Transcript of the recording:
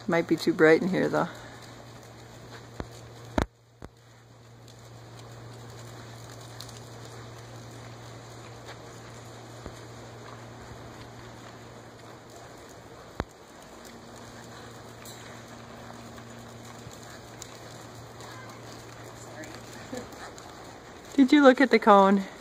Might be too bright in here though. Did you look at the cone?